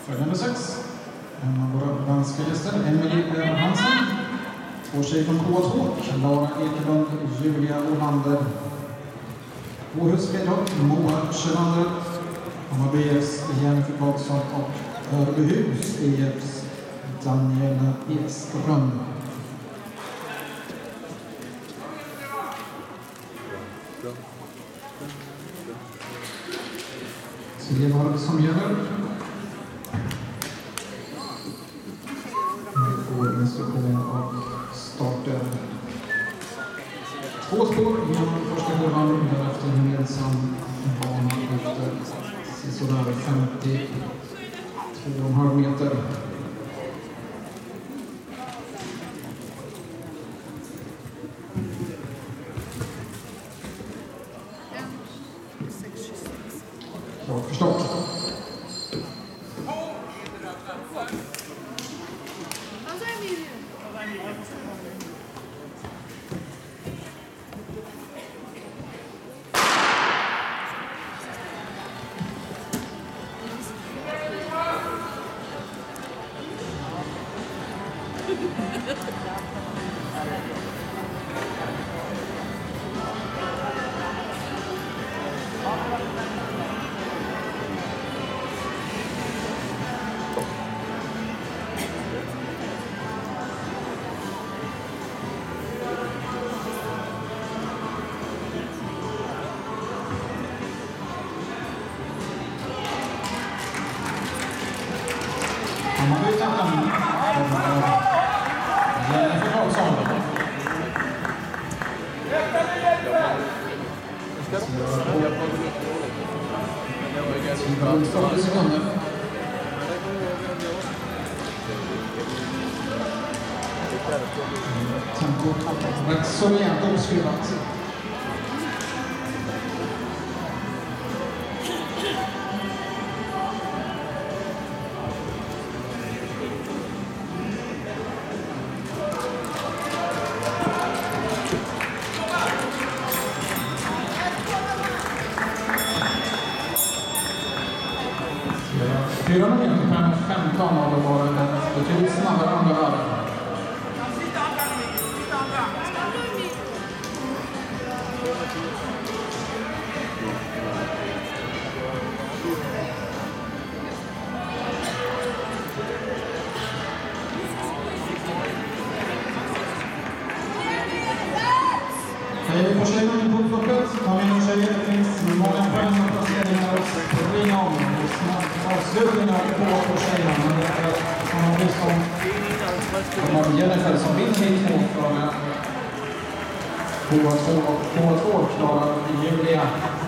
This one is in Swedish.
Nummer 6. En av våra danska gäster, Emelie Hansen. 2 tjejer från K2, Lara Ekelund, Julia Olander. Åhus Fredrik, Moa Kjellander. Hammarbyes Jennifer Karlsson och Örbyhus IFs Daniela Ekström. Se vad det som gäller. Vi får instruktion av starten. 2 spår genom första kurvan, därefter gemensam bana efter sådär 52,5 meter. Klart för start. Hammarby kapten Jennifer Karlsson. Runt 40 sekunder. Tempo rätt så rejält omskruvat. Fyra meter 15 har det varit betydligt snabbare andra världen. Hej på tjejerna i Bokloppet. Ta in tjejer, det finns många poäng och placeringar att ringa om. Avslutningar på tjejerna. Men det är Hammarby som Jennifer som vinner hit mot från K2 och K2 klarar Julia